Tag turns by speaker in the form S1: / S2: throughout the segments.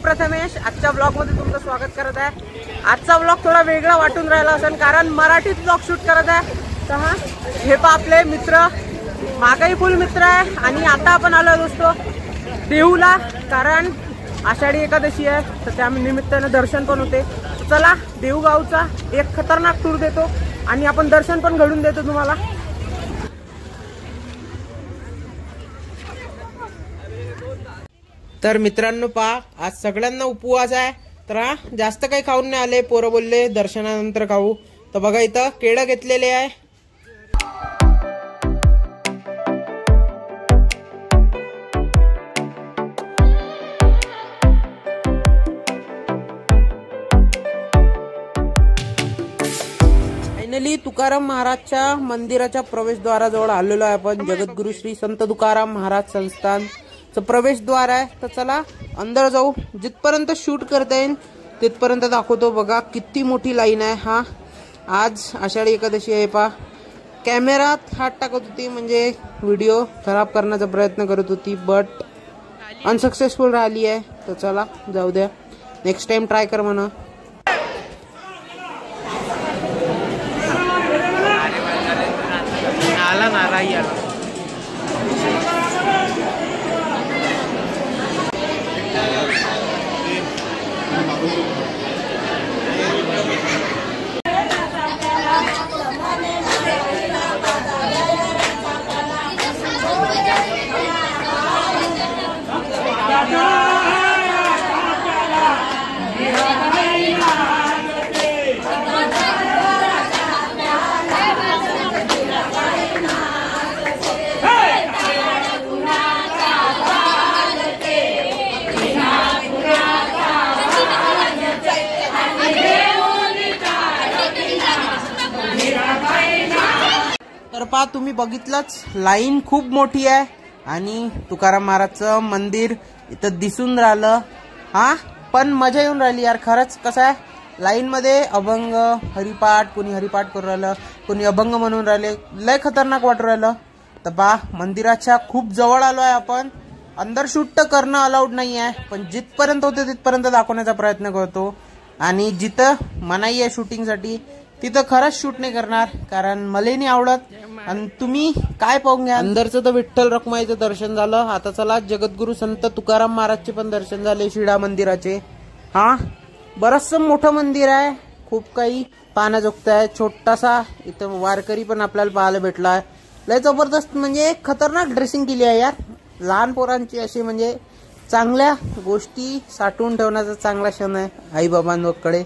S1: प्रथमेश आजच्या ब्लॉग मध्ये तुमचं स्वागत करत आहे। आजचा ब्लॉग थोडा वेगळा वाटून राहिला असेल कारण मराठीत ब्लॉग शूट करत आहे। तर हे पा आपले मित्र मागाई फुल मित्र आहे आणि आता आपण आलो दोस्तो देहूला, कारण आषाढी एकादशी आहे तर त्या निमित्ताने दर्शन पण होते। चला देहू गावचा एक खतरनाक टूर देतो आणि आपण दर्शन पण घडून देतो तुम्हाला। तर मित्रांनो पहा, आज सगळ्यांना उपवास आहे तर जास्त काही खाऊन नाही आले। पोरं बोलले दर्शनानंतर खाऊ, तर बघा इथं केळं घेतलेले आहे। फायनली तुकाराम महाराजच्या मंदिराच्या प्रवेशद्वाराजवळ आलेलो आहे आपण। जगद्गुरु श्री संत तुकाराम महाराज संस्थान प्रवेशद्वार आहे। तर चला अंदर जाऊ, जिथपर्यंत शूट करता येईल तिथपर्यंत दाखवतो। बघा किती मोठी लाईन आहे। हा आज आषाढी एकादशी आहे पा। कॅमेरात हात टाकत होती म्हणजे व्हिडिओ खराब करण्याचा प्रयत्न करत होती, बट अनसक्सेसफुल राहिली आहे। तर चला जाऊ द्या, नेक्स्ट टाइम ट्राय कर म्हणा। आला नाराई आला। तर पहा तुम्ही बघितलंच, लाईन खूप मोठी आहे आणि तुकाराम महाराजचं मंदिर इथं दिसून राहिलं। हा पण मजा येऊन राहिली यार खरंच। कसं आहे लाईन मध्ये अभंग हरिपाठ, कोणी हरिपाठ करून राहिलं, कोणी अभंग म्हणून राहिले, लय खतरनाक वाटू राहिलं। तर पहा मंदिराच्या खूप जवळ आलो आहे आपण। अंदर शूट तर करणं अलाउड नाही आहे, पण जिथपर्यंत होते तिथपर्यंत दाखवण्याचा प्रयत्न करतो। आणि जिथं मनाई आहे शूटिंगसाठी तिथं खरंच शूट नाही करणार, कारण मला नाही आवडत। आणि तुम्ही काय पाहून घ्या, अंदरचं तर विठ्ठल रखुमाईचं दर्शन झालं। आता चला जगद्गुरु संत तुकाराम महाराजचे पण दर्शन झाले शिडा मंदिराचे। हा बरचसं मोठं मंदिर आहे, खूप काही पाहण्याजोगतं आहे। छोटासा इथं वारकरी पण आपल्याला पाहायला भेटला आहे। लय जबरदस्त म्हणजे खतरनाक ड्रेसिंग केली आहे यार। लहान पोरांची अशी म्हणजे चांगल्या गोष्टी साठवून ठेवण्याचा चांगला क्षण आहे आई बाबांकडे।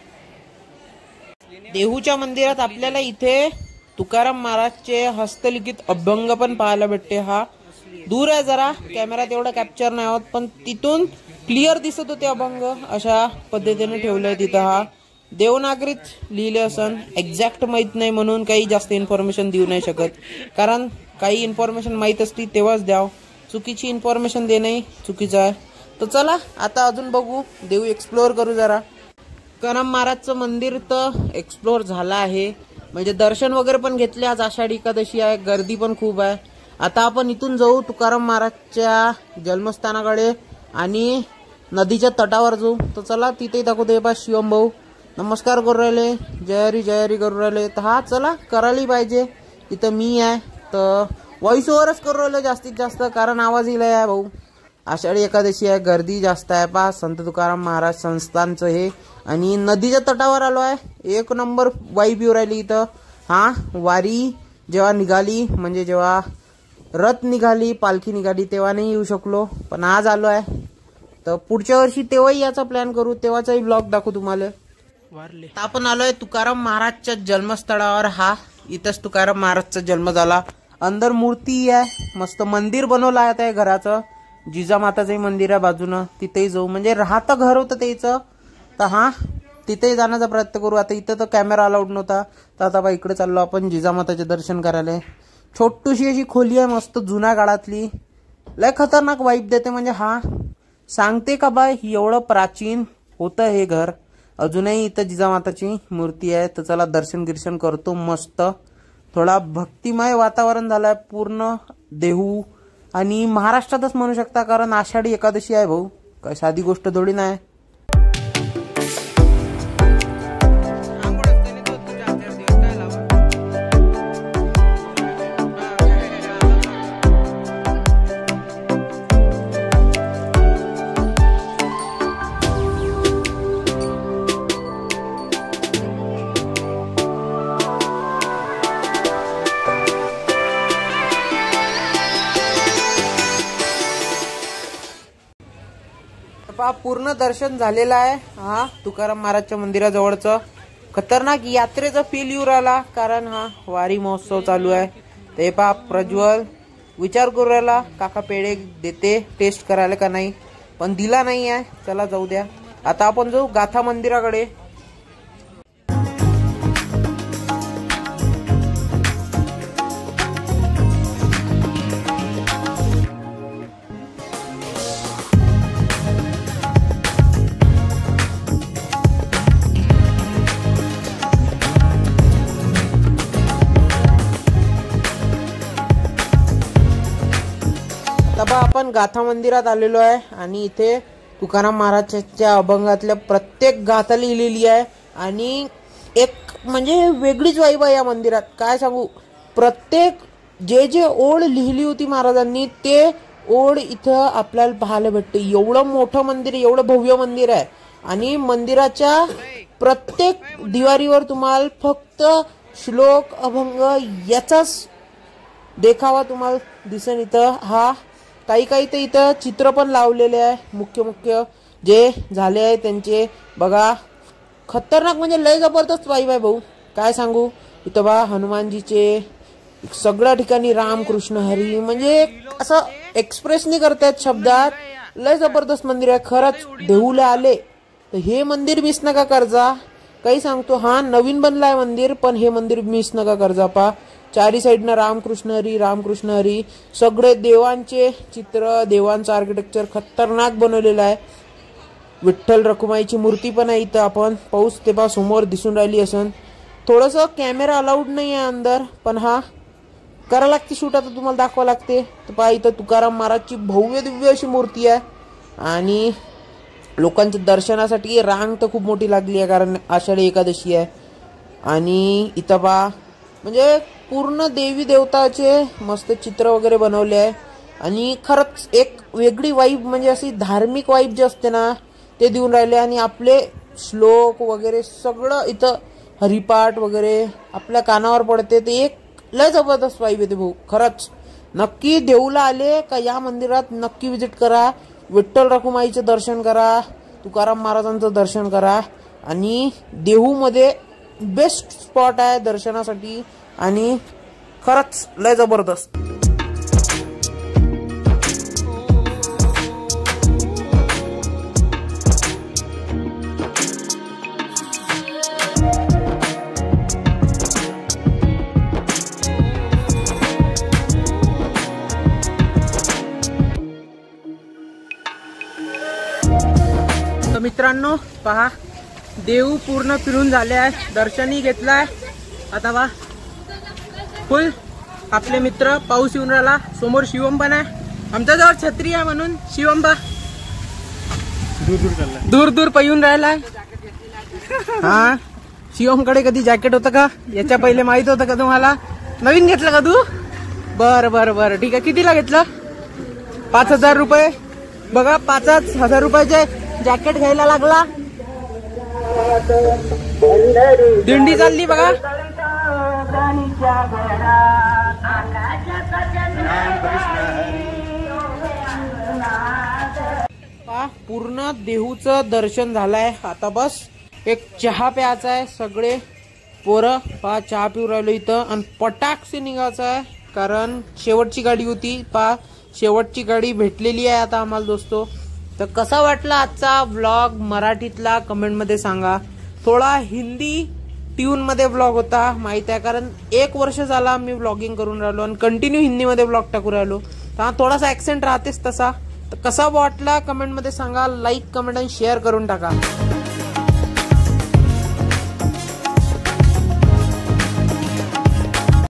S1: देहूच्या मंदिरात आपल्याला इथे तुकाराम महाराजचे हस्तलिखित अभंग पण पाहायला भेटते। हा दूर आहे जरा, कॅमेरात एवढं कॅप्चर नाही होत, पण तिथून क्लिअर दिसत होते अभंग। अशा पद्धतीने ठेवलंय तिथं। हा देवनागरीत लिहिले असन, एक्झॅक्ट माहित नाही म्हणून काही जास्त इन्फॉर्मेशन देऊ नाही शकत, कारण काही इन्फॉर्मेशन माहित असती तेव्हाच द्याव। चुकीची इन्फॉर्मेशन देणे चुकीचं आहे। तर चला आता अजून बघू, देऊ एक्सप्लोअर करू जरा। तुकाराम महाराजचं मंदिर तर एक्सप्लोअर झालं आहे, म्हणजे दर्शन वगैरे पण घेतले। आज आषाढी एकादशी आहे, गर्दी पण खूप आहे। आता आपण इथून जाऊ तुकाराम महाराजच्या जन्मस्थानाकडे आणि नदीच्या तटावर जाऊ। तर चला तिथे दाखवते बा शिवम भाऊ नमस्कार करू राहिले, जय हरी करू राहिले। तर हा चला करायला पाहिजे। इथं मी आहे तर व्हॉइस ओव्हरच करू राहिलो जास्तीत जास्त, कारण आवाज येईल आहे भाऊ। आषाढी एकादशी आहे, गर्दी जास्त आहे पहा संत तुकाराम महाराज संस्थानचं हे। आणि नदीच्या तटावर आलो आहे, एक नंबर वाईब येऊ राहिली इथं। हा वारी जेव्हा निघाली, म्हणजे जेव्हा रथ निघाली, पालखी निघाली तेव्हा नाही येऊ शकलो, पण आज आलो आहे। तर पुढच्या वर्षी तेव्हाही याचा प्लॅन करू, तेव्हाचाही ब्लॉग दाखवू तुम्हाला। आपण आलोय तुकाराम महाराजच्या जन्मस्थळावर। हा इथंच तुकाराम महाराजचा जन्म झाला। अंदर मूर्ती आहे, मस्त मंदिर बनवलं आहे त्या घराचं। जिजामाताचंही मंदिर आहे बाजूनं, तिथेही जाऊ, म्हणजे राहतं घर होतं त्याचं। तर हा तिथेही जाण्याचा प्रयत्न करू। आता इथं तर कॅमेरा अलाउड नव्हता, तर आता बा इकडे चाललो आपण जिजामाताचे दर्शन करायला। छोटीशी अशी खोली आहे मस्त जुन्या काळातली, लय खतरनाक वाईब देते। म्हणजे हा सांगते का बा एवढं प्राचीन होतं हे घर। अजूनही इथं जिजामाताची मूर्ती आहे। तर चला दर्शन गिर्शन करतो मस्त। थोडा भक्तिमय वातावरण झालंय पूर्ण देहू आणि महाराष्ट्रातच म्हणू शकता, कारण आषाढी एकादशी आहे भाऊ। काय साधी गोष्ट थोडी नाही. पूर्ण दर्शन झालेलं आहे. हा तुकाराम महाराजच्या मंदिराजवळचं खतरनाक यात्रेचा फील येऊ राहिला, कारण हा वारी महोत्सव चालू आहे. ते पहा प्रज्वल विचार करू राहिला काका पेढे देते टेस्ट करायला का नाही, पण दिला नाही आहे. चला जाऊ द्या. आता आपण जाऊ गाथा मंदिराकडे. आता आपण गाथा मंदिरात आलेलो आहे आणि इथे तुकाराम महाराजांच्या अभंगातल्या प्रत्येक गाथा लिहिलेली आहे आणि एक म्हणजे वेगळीच वाईब आहे या मंदिरात. काय सांगू, प्रत्येक जे ओढ लिहिली होती महाराजांनी ते ओढ इथं आपल्याला पाहायला भेटते. एवढं मोठं मंदिर, एवढं भव्य मंदिर आहे आणि मंदिराच्या प्रत्येक दिवारीवर तुम्हाला फक्त श्लोक अभंग याचाच देखावा तुम्हाला दिसेल. इथं हा काही तर इथं चित्र पण लावलेले आहे, मुख्य जे झाले आहे त्यांचे. बघा खतरनाक म्हणजे लय जबरदस्त वाईब आहे भाऊ. काय सांगू, इथं बा हनुमानजीचे सगळ्या ठिकाणी राम कृष्ण हरी म्हणजे असं एक्सप्रेस नाही करतायत शब्दात. लय जबरदस्त मंदिर आहे खरंच. देहूला आले तर हे मंदिर मिस नका करजा. काही सांगतो, हा नवीन बनलाय मंदिर, पण हे मंदिर मिस नका करजा. पा चारी साईडनं रामकृष्ण हरी सगळे देवांचे चित्र, देवांचं आर्किटेक्चर खतरनाक बनवलेलं आहे. विठ्ठल रखुमाईची मूर्ती पण आहे इथं. आपण पाऊस ते पा समोर दिसून राहिली असन. थोडंसं कॅमेरा अलाउड नाही आहे अंदर, पण हा करा लागते शूट. आता तुम्हाला दाखवा लागते. तर पहा इथं तुकाराम महाराजची भव्य दिव्य अशी मूर्ती आहे आणि लोकांच्या दर्शनासाठी रांग तर खूप मोठी लागली आहे, कारण आषाढी एकादशी आहे. आणि इथं पहा म्हणजे पूर्ण देवी देवताचे मस्त चित्र वगैरे बनवले आहे आणि खरंच एक वेगळी वाईब म्हणजे अशी धार्मिक वाईब जे असते ना ते देऊन राहिले. आणि आपले श्लोक वगैरे सगळं इथं हरिपाठ वगैरे आपल्या कानावर पडते. ते एक लय जबरदस्त वाईब येते भाऊ. खरंच नक्की देऊला आले का या मंदिरात नक्की विजिट करा. विठ्ठल रखुमाईचं दर्शन करा, तुकाराम महाराजांचं दर्शन करा. आणि देहूमध्ये बेस्ट स्पॉट आहे दर्शनासाठी आणि खरंच लय जबरदस्त. तर मित्रांनो पहा, देऊ पूर्ण फिरून झाले आहे, दर्शनही घेतलाय. आता बा फुल आपले मित्र पाऊस येऊन राहिला. समोर शिवम पण आहे, आमच्याजवळ छत्री आहे म्हणून शिवम बा दूर येऊन राहिलाय. हा शिवम कडे कधी जॅकेट होतं का याच्या पहिले माहित होतं का तुम्हाला? नवीन घेतलं का तू? बरं ठीक आहे. कितीला घेतलं? 5,000 रुपये. बघा 5,000 रुपयाचे जॅकेट घ्यायला लागला. दिंडी चालली बघा. पूर्ण देहूचं दर्शन झालंय. आता बस एक चहा प्यायचा आहे. सगळे पोरं पा चहा पिऊ राहिलो इथं आणि पटाकसे निघायचं आहे, कारण शेवटची गाडी होती. पा शेवटची गाडी भेटलेली आहे आता आम्हाला दोस्तो. तर कसा वाटला आजचा व्लॉग मराठीतला कमेंटमध्ये सांगा. थोडा हिंदी ट्यून मध्ये व्लॉग होता माहित आहे, कारण 1 वर्ष झाला मी व्लॉगिंग करून राहिलो आणि कंटिन्यू हिंदीमध्ये व्लॉग टाकू राहिलो. तर थोडासा ऍक्सेंट राहतेच तसा. तर कसा वाटला कमेंटमध्ये सांगा. लाईक कमेंट आणि शेअर करून टाका.